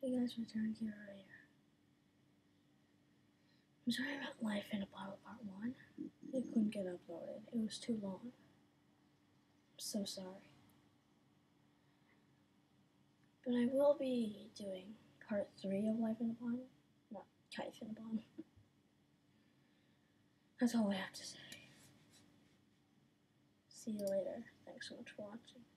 Hey guys, returned here earlier. I'm sorry about Life in a Bottle Part 1. It couldn't get uploaded. It was too long. I'm so sorry. But I will be doing Part 3 of Life in a Bottle. Not Life in a Bottle. That's all I have to say. See you later. Thanks so much for watching.